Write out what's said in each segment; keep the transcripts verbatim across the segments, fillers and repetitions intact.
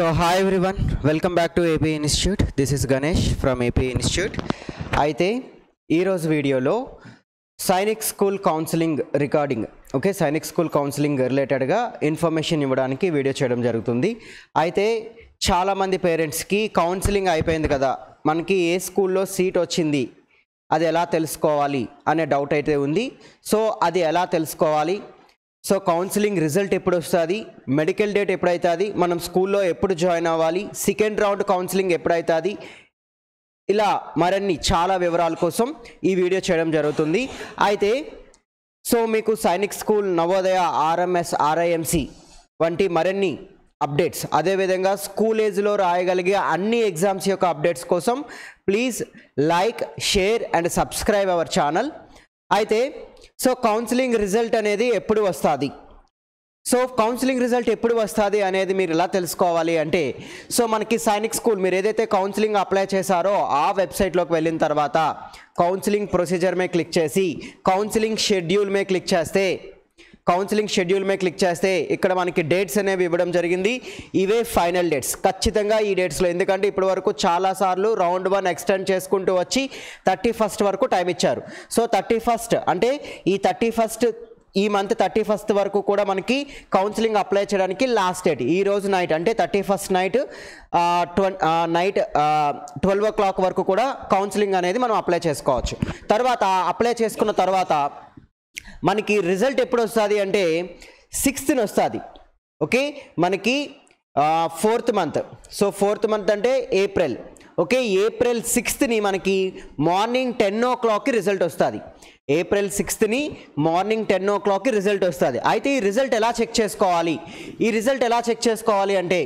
So hi everyone, welcome back to A P Institute. This is Ganesh from A P Institute. అయితే ఈ రోజు వీడియోలో Sainik school counselling recording okay Sainik school counselling రిలేటెడ్గా information ఇవ్వడానికి video చేయడం జరుగుతుంది. అయితే చాలామంది పేరెంట్స్కి కౌన్సిలింగ్ అయిపోయింది కదా, మనకి ఏ స్కూల్లో సీట్ వచ్చింది అది ఎలా తెలుసుకోవాలి అనే డౌట్ అయితే ఉంది. సో అది ఎలా తెలుసుకోవాలి, సో కౌన్సిలింగ్ రిజల్ట్ ఎప్పుడు వస్తుంది, మెడికల్ డేట్ ఎప్పుడవుతుంది, మనం స్కూల్లో ఎప్పుడు జాయిన్ అవ్వాలి, సెకండ్ రౌండ్ కౌన్సిలింగ్ ఎప్పుడవుతుంది, ఇలా మరిన్ని చాలా వివరాల కోసం ఈ వీడియో చేయడం జరుగుతుంది. అయితే సో మీకు Sainik school, Navodaya, RMS, RIMC వంటి మరిన్ని అప్డేట్స్, అదేవిధంగా స్కూల్ ఏజ్లో రాయగలిగే అన్ని ఎగ్జామ్స్ యొక్క అప్డేట్స్ కోసం please like, share and subscribe our channel. అయితే సో కౌన్సిలింగ్ రిజల్ట్ అనేది ఎప్పుడు వస్తుంది, సో కౌన్సిలింగ్ రిజల్ట్ ఎప్పుడు వస్తుంది అనేది మీరు ఎలా తెలుసుకోవాలి అంటే, సో మనకి సైనిక్ స్కూల్ మీరు ఏదైతే కౌన్సిలింగ్ అప్లై చేశారో ఆ వెబ్సైట్లోకి వెళ్ళిన తర్వాత కౌన్సిలింగ్ ప్రొసీజర్ మే క్లిక్ చేసి కౌన్సిలింగ్ షెడ్యూల్ మే క్లిక్ చేస్తే కౌన్సిలింగ్ షెడ్యూల్ మే క్లిక్ చేస్తే ఇక్కడ మనకి డేట్స్ అనేవి ఇవ్వడం జరిగింది. ఇవే ఫైనల్ డేట్స్ ఖచ్చితంగా ఈ డేట్స్లో, ఎందుకంటే ఇప్పటి వరకు చాలాసార్లు రౌండ్ వన్ ఎక్స్టెండ్ చేసుకుంటూ వచ్చి థర్టీ ఫస్ట్ వరకు టైం ఇచ్చారు. సో థర్టీ ఫస్ట్ అంటే ఈ థర్టీ ఫస్ట్ ఈ మంత్ థర్టీ ఫస్ట్ వరకు కూడా మనకి కౌన్సిలింగ్ అప్లై చేయడానికి లాస్ట్ డేట్ ఈ రోజు నైట్, అంటే థర్టీ ఫస్ట్ నైట్ ట్వ నైట్ ట్వెల్వ్ ఓ క్లాక్ వరకు కూడా కౌన్సిలింగ్ అనేది మనం అప్లై చేసుకోవచ్చు. తర్వాత అప్లై చేసుకున్న తర్వాత మనకి రిజల్ట్ ఎప్పుడు వస్తుంది అంటే సిక్స్త్ని వస్తుంది. ఓకే, మనకి fourth month, so fourth month అంటే ఏప్రిల్. ఓకే, ఏప్రిల్ సిక్స్త్ని మనకి మార్నింగ్ టెన్ ఓ క్లాక్కి రిజల్ట్ వస్తుంది. ఏప్రిల్ సిక్స్త్ని మార్నింగ్ టెన్ ఓ క్లాక్కి రిజల్ట్ వస్తుంది. అయితే ఈ రిజల్ట్ ఎలా చెక్ చేసుకోవాలి, ఈ రిజల్ట్ ఎలా చెక్ చేసుకోవాలి అంటే,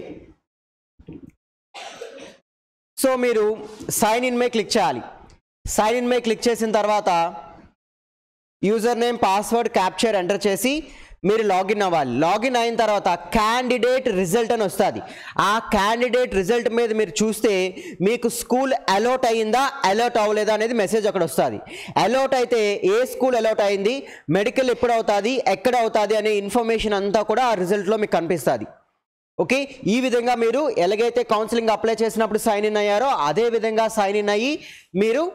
సో మీరు సైన్ ఇన్ మే క్లిక్ చేయాలి. సైన్ ఇన్ మే క్లిక్ చేసిన తర్వాత user name, password, capture enter చేసి మీరు లాగిన్ అవ్వాలి. లాగిన్ అయిన తర్వాత క్యాండిడేట్ రిజల్ట్ అని వస్తుంది. ఆ క్యాండిడేట్ రిజల్ట్ మీద మీరు చూస్తే మీకు స్కూల్ అలౌట్ అయ్యిందా, అలౌట్ అవ్వలేదా అనేది మెసేజ్ అక్కడ వస్తుంది. అలౌట్ అయితే ఏ స్కూల్ అలౌట్ అయింది, మెడికల్ ఎప్పుడు అవుతుంది, ఎక్కడ అవుతుంది అనే ఇన్ఫర్మేషన్ అంతా కూడా ఆ రిజల్ట్లో మీకు కనిపిస్తుంది. ఓకే, ఈ విధంగా మీరు ఎలాగైతే కౌన్సిలింగ్ అప్లై చేసినప్పుడు సైన్ ఇన్ అయ్యారో అదే విధంగా సైన్ ఇన్ అయ్యి మీరు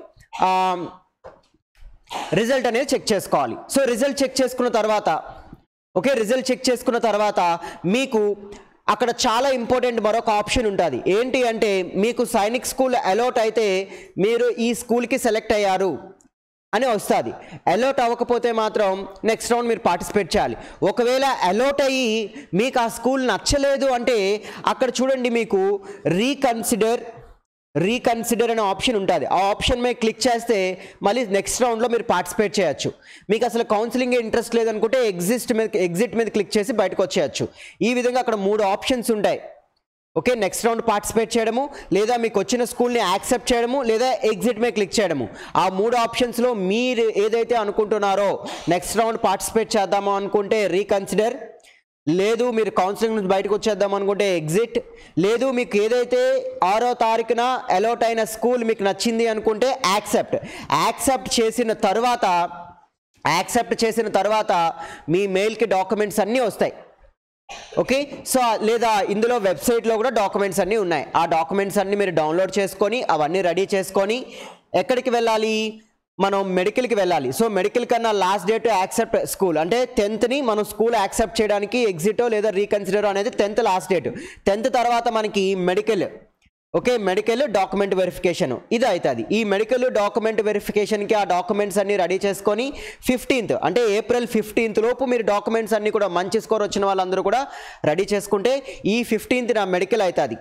రిజల్ట్ అనేది చెక్ చేసుకోవాలి. సో రిజల్ట్ చెక్ చేసుకున్న తర్వాత ఓకే రిజల్ట్ చెక్ చేసుకున్న తర్వాత మీకు అక్కడ చాలా ఇంపార్టెంట్ మరొక ఆప్షన్ ఉంటుంది. ఏంటి అంటే, మీకు సైనిక్ స్కూల్ అలౌట్ అయితే మీరు ఈ స్కూల్కి సెలెక్ట్ అయ్యారు అని వస్తుంది. అలౌట్ అవ్వకపోతే మాత్రం నెక్స్ట్ రౌండ్ మీరు పార్టిసిపేట్ చేయాలి. ఒకవేళ అలౌట్ అయ్యి మీకు ఆ స్కూల్ నచ్చలేదు అంటే అక్కడ చూడండి మీకు రీకన్సిడర్ రీకన్సిడర్ అనే ఆప్షన్ ఉంటుంది. ఆ ఆప్షన్ మీద క్లిక్ చేస్తే మళ్ళీ నెక్స్ట్ రౌండ్లో మీరు పార్టిసిపేట్ చేయొచ్చు. మీకు అసలు కౌన్సిలింగ్ ఇంట్రెస్ట్ లేదనుకుంటే ఎగ్జిస్ట్ మీద ఎగ్జిట్ మీద క్లిక్ చేసి బయటకు వచ్చేయచ్చు. ఈ విధంగా అక్కడ మూడు ఆప్షన్స్ ఉంటాయి. ఓకే, నెక్స్ట్ రౌండ్ పార్టిసిపేట్ చేయడము, లేదా మీకు వచ్చిన స్కూల్ని యాక్సెప్ట్ చేయడము, లేదా ఎగ్జిట్ మీద క్లిక్ చేయడము. ఆ మూడు ఆప్షన్స్లో మీరు ఏదైతే అనుకుంటున్నారో, నెక్స్ట్ రౌండ్ పార్టిసిపేట్ చేద్దాము అనుకుంటే రీకన్సిడర్, లేదు మీరు కౌన్సిలింగ్ నుంచి బయటకు వచ్చేద్దాం అనుకుంటే ఎగ్జిట్, లేదు మీకు ఏదైతే ఆరో తారీఖున అలౌట్ అయిన స్కూల్ మీకు నచ్చింది అనుకుంటే యాక్సెప్ట్. యాక్సెప్ట్ చేసిన తర్వాత యాక్సెప్ట్ చేసిన తర్వాత మీ మెయిల్కి డాక్యుమెంట్స్ అన్నీ వస్తాయి. ఓకే, సో లేదా ఇందులో వెబ్సైట్లో కూడా డాక్యుమెంట్స్ అన్నీ ఉన్నాయి. ఆ డాక్యుమెంట్స్ అన్నీ మీరు డౌన్లోడ్ చేసుకొని అవన్నీ రెడీ చేసుకొని ఎక్కడికి వెళ్ళాలి, మనం మెడికల్కి వెళ్ళాలి. సో మెడికల్ కన్నా లాస్ట్ డేట్ యాక్సెప్ట్ స్కూల్ అంటే టెన్త్ని మనం స్కూల్ యాక్సెప్ట్ చేయడానికి ఎగ్జిటో లేదా రీకన్సిడర్ అనేది టెన్త్ లాస్ట్ డేట్. టెన్త్ తర్వాత మనకి medical, okay medical document verification ఇది అవుతుంది. ఈ మెడికల్ డాక్యుమెంట్ వెరిఫికేషన్కి ఆ డాక్యుమెంట్స్ అన్ని రెడీ చేసుకొని ఫిఫ్టీన్త్ అంటే ఏప్రిల్ ఫిఫ్టీన్త్ లోపు మీరు డాక్యుమెంట్స్ అన్ని కూడా మంచి స్కోర్ వచ్చిన వాళ్ళందరూ కూడా రెడీ చేసుకుంటే ఈ ఫిఫ్టీన్త్ నా మెడికల్ అవుతుంది.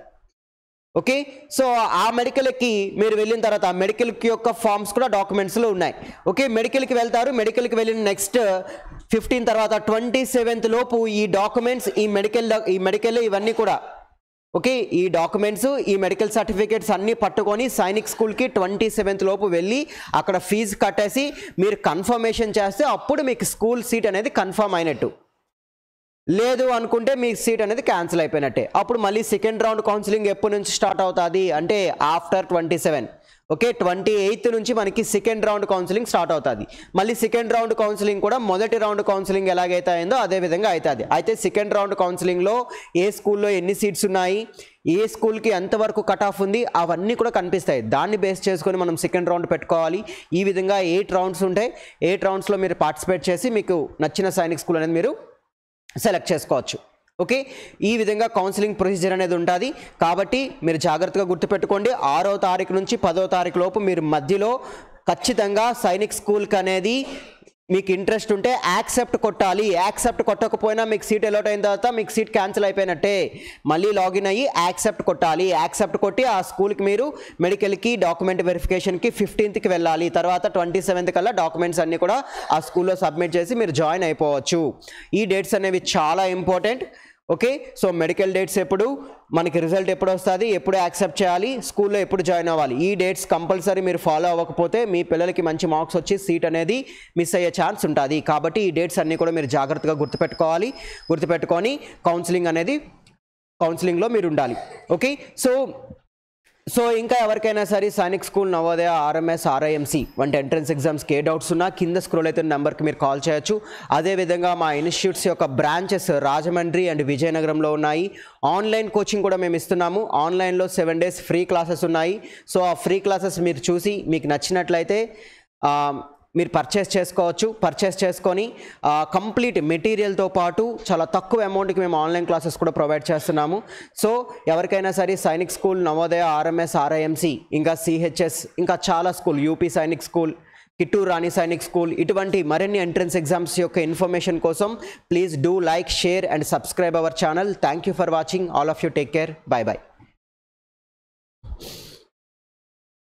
ఓకే, సో ఆ మెడికల్కి మీరు వెళ్ళిన తర్వాత ఆ మెడికల్కి యొక్క ఫామ్స్ కూడా డాక్యుమెంట్స్లో ఉన్నాయి. ఓకే, మెడికల్కి వెళ్తారు. మెడికల్కి వెళ్ళిన నెక్స్ట్ ఫిఫ్టీన్ తర్వాత ట్వంటీ సెవెంత్ లోపు ఈ డాక్యుమెంట్స్, ఈ మెడికల్ ఈ మెడికల్ ఇవన్నీ కూడా ఓకే ఈ డాక్యుమెంట్స్, ఈ మెడికల్ సర్టిఫికేట్స్ అన్నీ పట్టుకొని సైనిక్ స్కూల్కి ట్వంటీ సెవెంత్ లోపు వెళ్ళి అక్కడ ఫీజు కట్టేసి మీరు కన్ఫర్మేషన్ చేస్తే అప్పుడు మీకు స్కూల్ సీట్ అనేది కన్ఫర్మ్ అయినట్టు. లేదు అనుకుంటే మీ సీట్ అనేది క్యాన్సిల్ అయిపోయినట్టే. అప్పుడు మళ్ళీ సెకండ్ రౌండ్ కౌన్సిలింగ్ ఎప్పటి నుంచి స్టార్ట్ అవుతుంది అంటే after twenty seven okay twenty eighth నుంచి మనకి సెకండ్ రౌండ్ కౌన్సిలింగ్ స్టార్ట్ అవుతుంది. మళ్ళీ సెకండ్ రౌండ్ కౌన్సిలింగ్ కూడా మొదటి రౌండ్ కౌన్సిలింగ్ ఎలాగైతే అయిందో అదే విధంగా అవుతుంది. అయితే సెకండ్ రౌండ్ కౌన్సిలింగ్లో ఏ స్కూల్లో ఎన్ని సీట్స్ ఉన్నాయి, ఏ స్కూల్కి ఎంతవరకు కట్ ఆఫ్ ఉంది అవన్నీ కూడా కనిపిస్తాయి. దాన్ని బేస్ చేసుకొని మనం సెకండ్ రౌండ్ పెట్టుకోవాలి. ఈ విధంగా ఎయిట్ రౌండ్స్ ఉంటాయి. ఎయిట్ రౌండ్స్లో మీరు పార్టిసిపేట్ చేసి మీకు నచ్చిన సైనిక్ స్కూల్ అనేది మీరు సెలెక్ట్ చేసుకోవచ్చు. ఓకే, ఈ విధంగా కౌన్సిలింగ్ ప్రొసీజర్ అనేది ఉంటుంది. కాబట్టి మీరు జాగ్రత్తగా గుర్తుపెట్టుకోండి. ఆరో తారీఖు నుంచి పదో తారీఖు లోపు మీరు మధ్యలో ఖచ్చితంగా సైనిక్ స్కూల్కి అనేది మీకు ఇంట్రెస్ట్ ఉంటే యాక్సెప్ట్ కొట్టాలి. యాక్సెప్ట్ కొట్టకపోయినా మీకు సీట్ అలాట్ అయిన తర్వాత మీకు సీట్ క్యాన్సిల్ అయిపోయినట్టే. మళ్ళీ లాగిన్ అయ్యి యాక్సెప్ట్ కొట్టాలి. యాక్సెప్ట్ కొట్టి ఆ స్కూల్కి మీరు మెడికల్కి డాక్యుమెంట్ వెరిఫికేషన్కి ఫిఫ్టీన్త్కి వెళ్ళాలి. తర్వాత ట్వంటీ సెవెంత్ కల్లా డాక్యుమెంట్స్ అన్నీ కూడా ఆ స్కూల్లో సబ్మిట్ చేసి మీరు జాయిన్ అయిపోవచ్చు. ఈ డేట్స్ అనేవి చాలా important. Okay, so medical dates ఎప్పుడు, మనకి రిజల్ట్ ఎప్పుడు వస్తుంది, ఎప్పుడు యాక్సెప్ట్ చేయాలి, స్కూల్లో ఎప్పుడు జాయిన్ అవ్వాలి, ఈ డేట్స్ కంపల్సరీ మీరు ఫాలో అవ్వకపోతే మీ పిల్లలకి మంచి మార్క్స్ వచ్చి సీట్ అనేది మిస్ అయ్యే ఛాన్స్ ఉంటుంది. కాబట్టి ఈ డేట్స్ అన్నీ కూడా మీరు జాగ్రత్తగా గుర్తుపెట్టుకోవాలి. గుర్తుపెట్టుకొని కౌన్సిలింగ్ అనేది కౌన్సిలింగ్లో మీరు ఉండాలి. ఓకే, సో సో ఇంకా ఎవరికైనా సరే Sainik school, Navodaya, RMS, RIMC వంటి ఎంట్రన్స్ ఎగ్జామ్స్కి ఏ డౌట్స్ ఉన్నా కింద స్క్రోల్ అవుతున్న నెంబర్కి మీరు కాల్ చేయొచ్చు. అదేవిధంగా మా ఇన్స్టిట్యూట్స్ యొక్క బ్రాంచెస్ రాజమండ్రి అండ్ విజయనగరంలో ఉన్నాయి. ఆన్లైన్ కోచింగ్ కూడా మేము ఇస్తున్నాము. ఆన్లైన్లో సెవెన్ డేస్ ఫ్రీ క్లాసెస్ ఉన్నాయి. సో ఆ ఫ్రీ క్లాసెస్ మీరు చూసి మీకు నచ్చినట్లయితే మీరు పర్చేస్ చేసుకోవచ్చు. పర్చేస్ చేసుకొని కంప్లీట్ మెటీరియల్తో పాటు చాలా తక్కువ అమౌంట్కి మేము ఆన్లైన్ క్లాసెస్ కూడా ప్రొవైడ్ చేస్తున్నాము. సో ఎవరికైనా సరే Sainik school, Navodaya, RMS, RIMC, ఇంకా సిహెచ్ఎస్, ఇంకా చాలా school, UP Sainik school, Kittur Rani Sainik school, ఇటువంటి మరిన్ని ఎంట్రన్స్ ఎగ్జామ్స్ యొక్క ఇన్ఫర్మేషన్ కోసం please do like, share and subscribe our channel. Thank you for watching. All of you take care. Bye by.